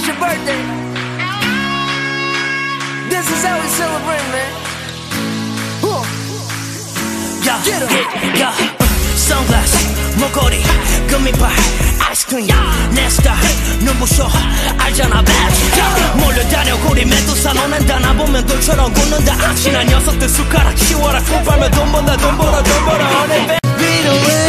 it's your birthday. This is how we celebrate, man. Yeah, sunglasses, 목걸이, 금이발, 아이스크림, 내 스타일, 눈부셔, 알잖아, bad. 몰려다녀, 고리 메두사, 너는 다 나보면 돌처럼 굳는다. 악신한 녀석들 숟가락 치워라, 꿀 빨면 돈 번다, 돈 벌어, 돈 벌어, 어느 배. 위로해.